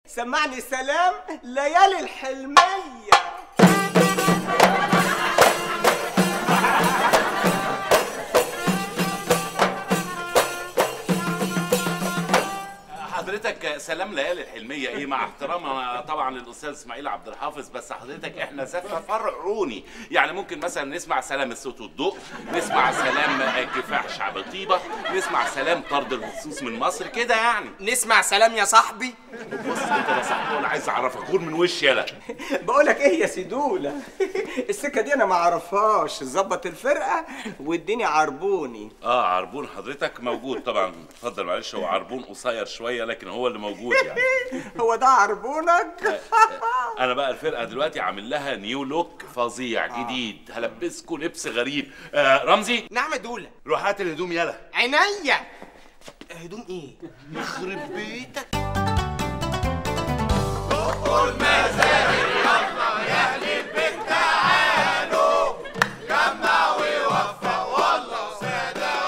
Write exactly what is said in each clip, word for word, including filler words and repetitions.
سمعني سلام ليالي الحلمية. حضرتك سلام ليالي الحلميه ايه؟ مع احترامنا طبعا للاستاذ اسماعيل عبد الحافظ، بس حضرتك احنا زفه فرعوني، يعني ممكن مثلا نسمع سلام الصوت والضوء، نسمع سلام كفاح شعب طيبه، نسمع سلام طرد الهصوص من مصر كده يعني. نسمع سلام يا صاحبي. بص انت يا صاحبي ولا عايز اعرفك غور من وشي يالا. بقول لك ايه يا سيدوله، السكه دي انا ما اعرفهاش، ظبط الفرقه واديني عربوني. اه عربون حضرتك موجود طبعا، اتفضل. معلش هو عربون قصير شويه لكن هو اللي موجود يعني. هو ده عربونك؟ انا بقى الفرقه دلوقتي عامل لها نيو لوك فظيع جديد، هلبسكوا لبس غريب. آه رمزي. نعم يا دوله. روح هات الهدوم يلا. عينيا. هدوم ايه؟ يخرب بيتك. دقوا المزاهر يلا يا اهل البيت تعالوا، جمع ووفق والله سادة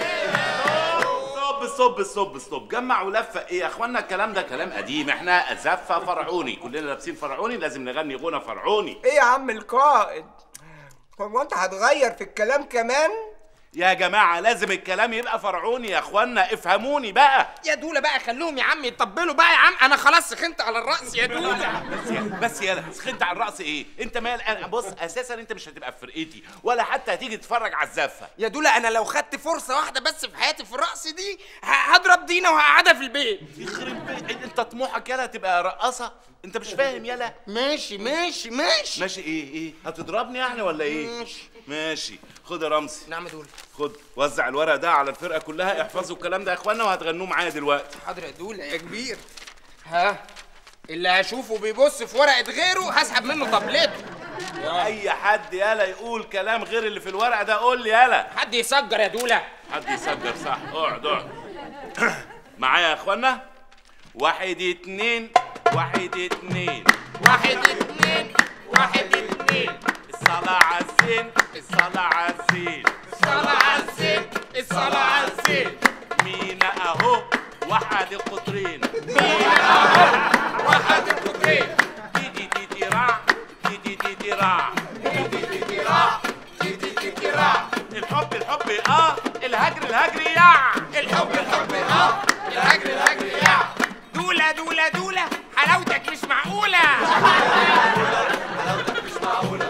قول. صب صب صب صب، جمع ولفق ايه يا اخوانا؟ الكلام ده كلام قديم، احنا زفه فرعوني، كلنا لابسين فرعوني، لازم نغني غنى فرعوني. ايه يا عم القائد، هو انت هتغير في الكلام كمان؟ يا جماعه لازم الكلام يبقى فرعوني يا اخوانا، افهموني بقى. يا دوله بقى خلوهم يا عم يطبلوا بقى يا عم، انا خلاص سخنت على الرقص يا دوله. بس يا بس يالا سخنت على الرقص ايه؟ انت مال؟ أنا بص اساسا انت مش هتبقى في فرقتي ولا حتى هتيجي تتفرج على الزفه. يا دوله انا لو خدت فرصه واحده بس في حياتي في الرقص دي هضرب دينا وهقعدها في البيت. يخرب بيت، انت طموحك يالا تبقى رقاصه؟ انت مش فاهم يالا. ماشي ماشي ماشي ماشي ايه ايه؟ هتضربني يعني ولا ايه؟ ماشي ماشي. خد يا رمزي. نعم يا دوله. خد وزع الورق ده على الفرقه كلها، احفظوا الكلام ده يا اخوانا وهتغنوه معايا دلوقتي. حاضر يا دوله يا كبير. ها اللي هشوفه بيبص في ورقه غيره هسحب منه طبلته. اي حد يالا يقول كلام غير اللي في الورقه ده قول لي يالا. حد يسجر يا دوله. حد يسجر صح. اقعد اقعد. معايا يا اخوانا. واحد اتنين واحد اتنين واحد اتنين واحد اتنين. الصلاة على الزين الصلاة على الزين الصلاة على الزين الصلاة على الزين. مينا اهو وحد القطرين. مينا اهو وحد القطرين. تيتي تيتي راع تيتي تيتي راع تيتي تيتي راع تيتي تيتي راع. الحب الحب اه الهجر الهجر يا الحب الحب اه الهجر الهجر يا دوله دوله دوله. حلاوتك مش معقوله. حلاوتك مش معقولة.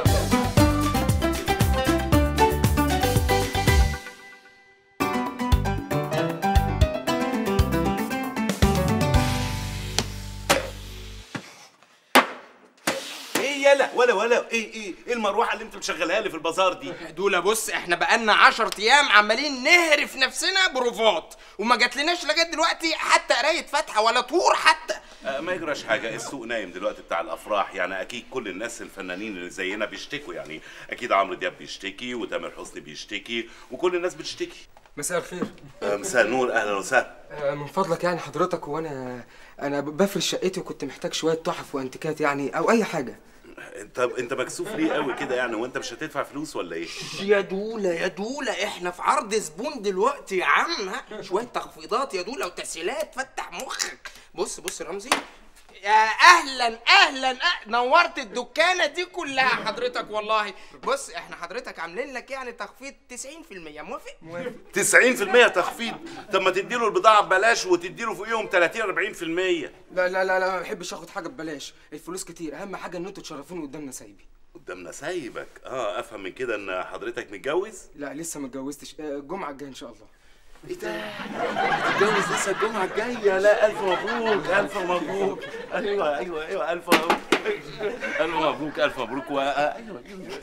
يلا ولا ولا ايه ايه ايه المروحه اللي انت مشغلها لي في البازار دي؟ دوله بص احنا بقالنا عشر ايام عمالين نهرف نفسنا بروفات وما جاتلناش لغايه دلوقتي حتى قرايه فاتحه ولا طور حتى. آه ما يجراش حاجه، السوق نايم دلوقتي بتاع الافراح، يعني اكيد كل الناس الفنانين اللي زينا بيشتكوا، يعني اكيد عمرو دياب بيشتكي وتامر حسني بيشتكي وكل الناس بتشتكي. مساء الخير. آه مساء النور، اهلا وسهلا. آه من فضلك يعني حضرتك، وانا انا بفرش شقتي وكنت محتاج شويه تحف وانتيكات يعني او اي حاجه. انت انت مكسوف ليه قوي كده يعني؟ وانت مش هتدفع فلوس ولا ايه؟ يا دوله يا دوله احنا في عرض زبون دلوقتي يا عم. ها شويه تخفيضات يا دوله وتسهيلات، فتح مخك. بص بص رمزي، يا اهلا اهلا أه. نورت الدكانه دي كلها حضرتك والله. بص احنا حضرتك عاملين لك يعني تخفيض تسعين في المية. موافق؟ موافق. تسعين في المية تخفيض؟ طب ما تديله البضاعه ببلاش وتديله فوقيهم تلاتين أربعين في المية. لا لا لا لا ما بحبش اخد حاجه ببلاش، الفلوس كتير، اهم حاجه ان انتوا تشرفوني قدام نسايبي. قدامنا سايبك؟ اه افهم من كده ان حضرتك متجوز؟ لا لسه ما اتجوزتش، آه، الجمعه الجايه ان شاء الله. ايه ده؟ هتتجوز لسه الجمعه الجايه؟ لا الف مبروك الف مبروك. ايوه ايوه ايوه الف مبروك الف مبروك الف مبروك. و... ايوه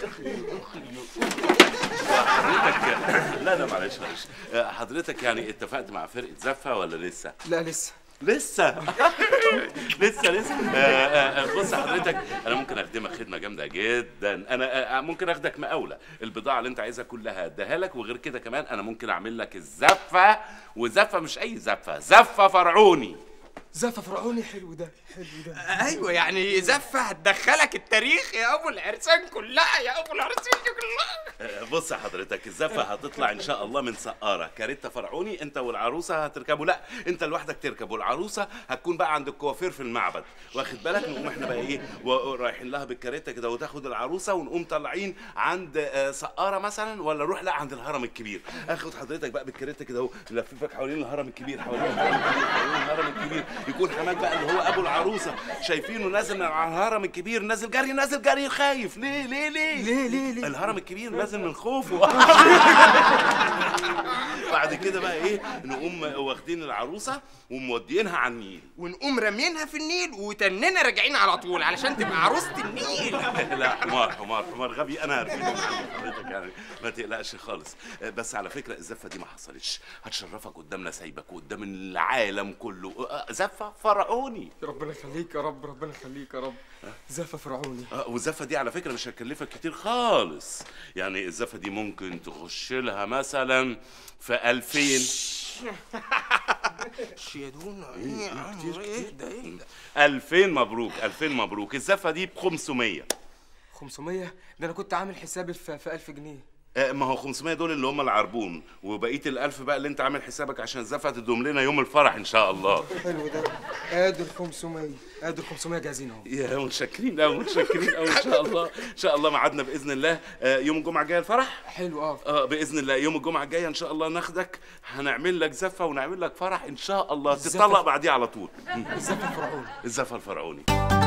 حضرتك لا لا معلش معلش حضرتك يعني اتفقت مع فرقه زفه ولا لسه؟ لا لسه. لسه لسه لسه. آه آه بص حضرتك انا ممكن اخدمك خدمه جامده جدا. انا آه ممكن اخدك مقاوله، البضاعه اللي انت عايزها كلها اديها لك، وغير كده كمان انا ممكن اعمل لك الزفه، وزفه مش اي زفه، زفه فرعوني. زفة فرعوني، حلو ده حلو ده. ايوه يعني زفه هتدخلك التاريخ يا ابو العرسان كلها، يا ابو العرسان كلها. بص يا حضرتك، الزفه هتطلع ان شاء الله من سقاره كاريتا فرعوني، انت والعروسه هتركبوا، لا انت لوحدك تركب، والعروسه هتكون بقى عند الكوافير في المعبد، واخد بالك؟ نقوم احنا بقى ايه رايحين لها بالكاريتا كده وتاخد العروسه، ونقوم طالعين عند سقاره مثلا، ولا نروح لا عند الهرم الكبير. اخد حضرتك بقى بالكاريتا كده اهو، نلففك حوالين الهرم الكبير، حوالين الهرم الكبير، حوالين الهرم الكبير، يكون حماك بقى اللي هو ابو العروسه شايفينه نازل من على الهرم الكبير، نازل جري نازل جري خايف. ليه ليه ليه ليه ليه ليه الهرم الكبير نازل من خوفه. بعد كده بقى ايه، نقوم واخدين العروسه ومودينها على النيل، ونقوم رامينها في النيل وتننا راجعين على طول علشان تبقى عروسه النيل. لا حمار حمار حمار غبي، انا هرفدهم عند حضرتك يعني، ما تقلقش خالص. بس على فكره الزفه دي ما حصلتش، هتشرفك قدامنا سايبك وقدام العالم كله، زفه فرعوني. ربنا يخليك يا رب، ربنا يخليك يا رب. زفة فرعوني. والزفه دي على فكره مش هتكلفك كتير خالص، يعني الزفه دي ممكن تخش لها مثلا في ألفين. شيادونا ايه يا عم؟ ايه ده ايه ده؟ ألفين مبروك، ألفين مبروك. الزفه دي ب خمسمية. خمسمية؟ ده انا كنت عامل حسابي في في ألف جنيه. ما هو خمسمية دول اللي هم العربون، وبقيه الألف بقى اللي انت عامل حسابك عشان الزفه تدوم لنا يوم الفرح ان شاء الله. حلو ده. ادي ال خمسمية، ادي ال خمسمية جاهزين اهو. يا متشكرين قوي، متشكرين قوي. ان شاء الله ان شاء الله ميعادنا باذن الله يوم الجمعه الجايه الفرح. حلو اه اه باذن الله يوم الجمعه الجايه ان شاء الله ناخدك، هنعمل لك زفه ونعمل لك فرح ان شاء الله، تطلق بعديه على طول. الزفة الفرعوني. الزفه الفرعوني.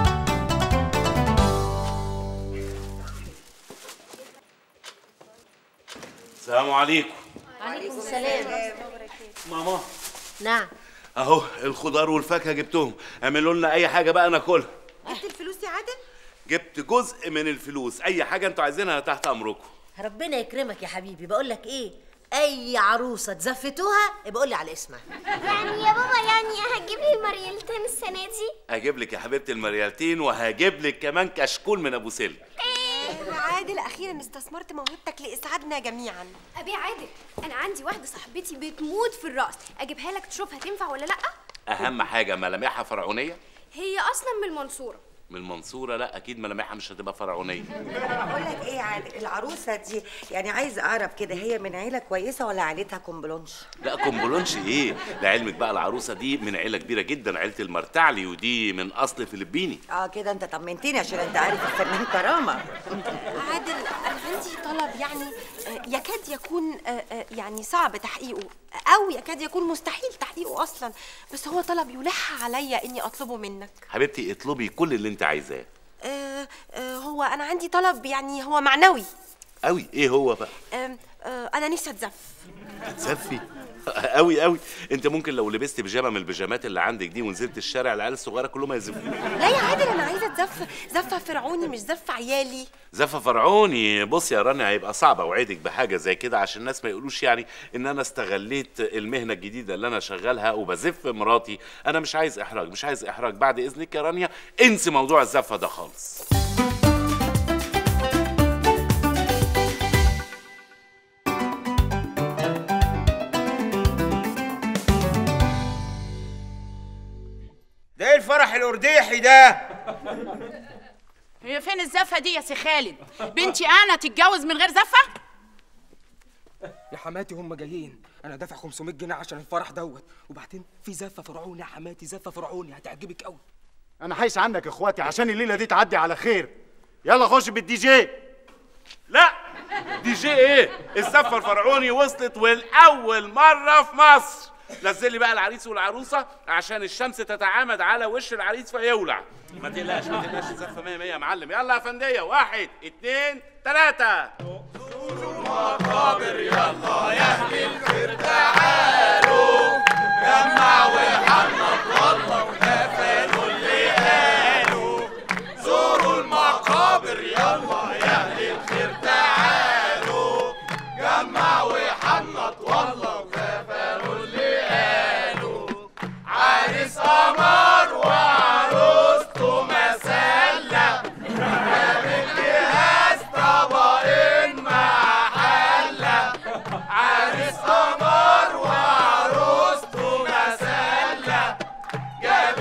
السلام عليكم. وعليكم السلام. ماما نعم. اهو الخضار والفاكهه جبتهم، اعملوا لنا اي حاجه بقى ناكلها. جبت الفلوس يا عادل؟ جبت جزء من الفلوس، اي حاجه انتوا عايزينها تحت امركم. ربنا يكرمك يا حبيبي. بقول لك ايه، اي عروسه تزفتوها بقول لي على اسمها. يعني يا بابا يعني هتجيب لي المريالتين السنه دي؟ هجيب لك يا حبيبتي المريالتين، وهجيب لك كمان كشكول من ابو سلم. عادل اخيرا استثمرت موهبتك لاسعادنا جميعا. ابي عادل، انا عندي واحده صاحبتي بتموت في الرقص، اجيبها لك تشوفها تنفع ولا لا؟ اهم حاجه ملامحها فرعونيه. هي اصلا من المنصوره. من المنصوره؟ لا اكيد ملامحها مش هتبقى فرعونيه. بقول لك ايه يا عادل، العروسه دي يعني عايز اعرف كده هي من عيله كويسه ولا عيلتها كومبلونش؟ لا كومبلونش ايه، لعلمك بقى العروسه دي من عيله كبيره جدا، عيله المرتعلي، ودي من اصل فلبيني. اه كده انت طمنتني عشان انت عارف الفنان كرامه. عادل انا عندي طلب يعني يكاد يكون يعني صعب تحقيقه او يكاد يكون مستحيل تحقيقه اصلا، بس هو طلب يلح عليا اني اطلبه منك. حبيبتي اطلبي كل اللي انت عايزاه. آه آه هو انا عندي طلب يعني هو معنوي قوي. ايه هو بقى؟ آه آه انا نفسي اتزف. تتزفي؟ قوي قوي. انت ممكن لو لبست بيجامه من البيجامات اللي عندك دي ونزلت الشارع العيال الصغيره كلهم هيزفوك. لا يا عادل انا عايزه اتزف زفه فرعوني مش زفه عيالي. زفه فرعوني؟ بص يا رانيا هيبقى صعب اوعدك بحاجه زي كده عشان الناس ما يقولوش يعني ان انا استغليت المهنه الجديده اللي انا شغالها وبزف مراتي. انا مش عايز احراج، مش عايز احراج. بعد اذنك يا رانيا انسي موضوع الزفه ده خالص. ده ايه الفرح الارديحي ده؟ هي فين الزفه دي يا سي خالد؟ بنتي انا تتجوز من غير زفه؟ يا حماتي هم جايين، انا دافع خمسمية جنيه عشان الفرح دوت، وبعدين في زفه فرعوني يا حماتي، زفه فرعوني هتعجبك قوي. انا حايس عنك يا اخواتي عشان الليله دي تعدي على خير. يلا خش بالدي جي. لا دي جي ايه؟ الزفه الفرعوني وصلت والاول مره في مصر. نزل لي بقى العريس والعروسه عشان الشمس تتعامد على وش العريس فيولع. ما تقلقش ما تقلقش، الزفه مية مية يا معلم. يلا يا فنديه، واحد اتنين تلاته. مقابر يلا يا اهل الخير تعالوا، جمع وحنط والله ونفلوا اللي قالوا. زوروا المقابر يلا يا اهل الخير تعالوا، جمع وحنط والله ونفلوا اللي قالوا. عريس قمر وعروسته مسلة، جابت جهاز طبقين مع حلة. عريس قمر وعروسته مسلة، جابت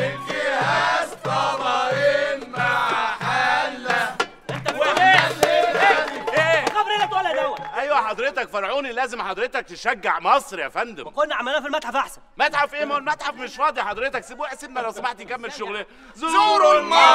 فرعوني لازم حضرتك تشجع مصر يا فندم. كنا عملناه في المتحف احسن. متحف ايه؟ ما هو المتحف مش فاضي حضرتك، سيبوه سيبنا لو سمحت نكمل شغلنا. زوروا المعبد.